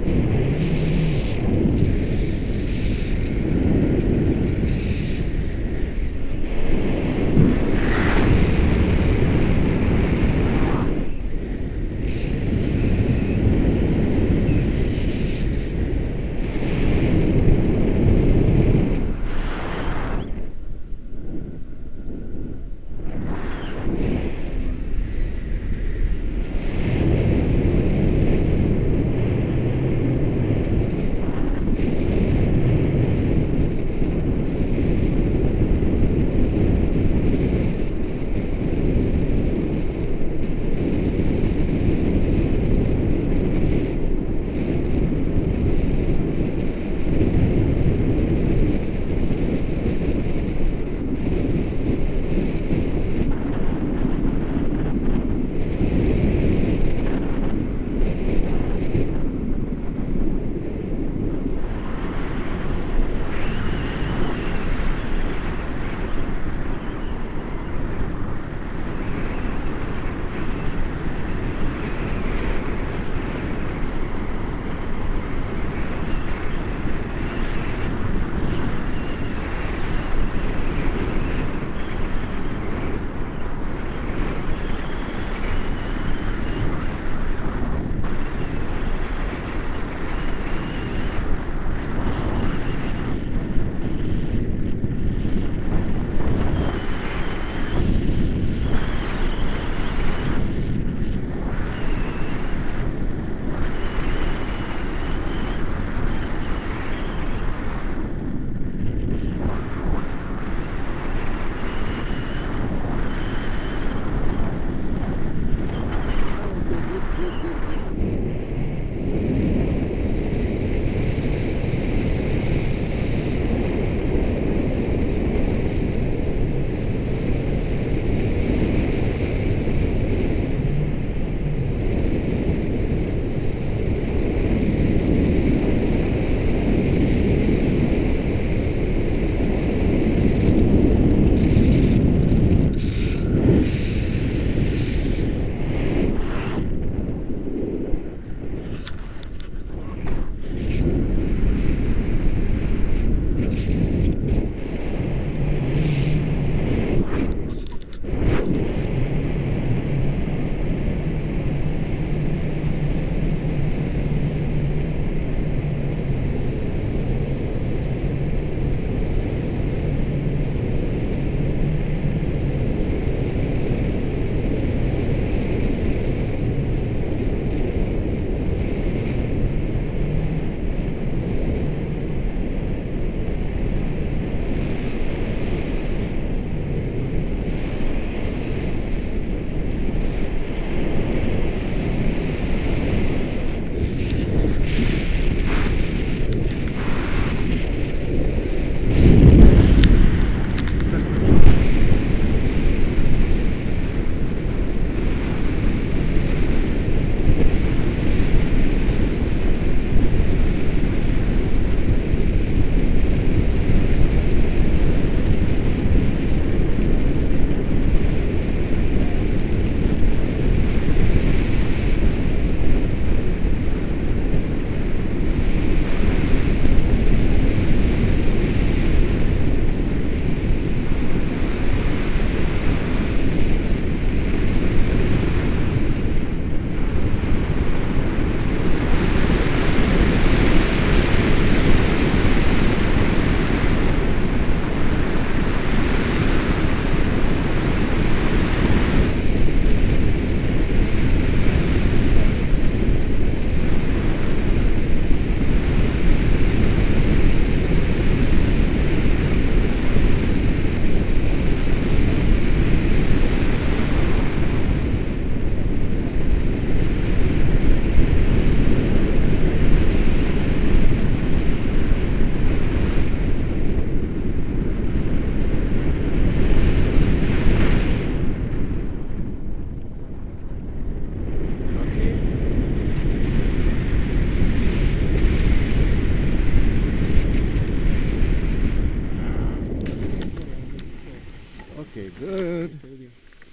Okay, good.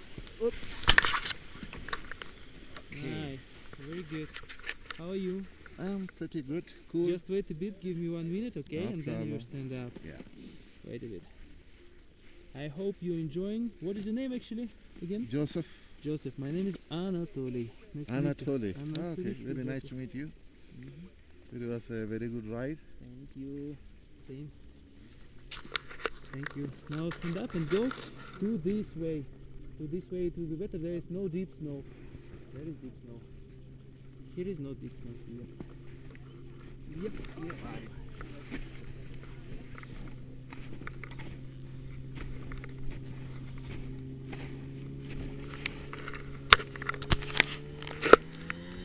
Oops. Okay. Nice. Very good. How are you? I'm pretty good. Cool. Just wait a bit, give me 1 minute, okay? No And then you problem. stand up. Yeah. Wait a bit. I hope you're enjoying. What is your name actually again? Joseph Joseph. My name is Anatoly. Nice to meet you. Anatoly. Nice to Okay, meet you, very nice Joseph. to meet you. Mhm. It was a very good ride. Thank you. Same. Thank you. Now stand up and go to this way. To this way to the better. There is no deep snow. There is deep snow. Here is no deep snow here. Yep.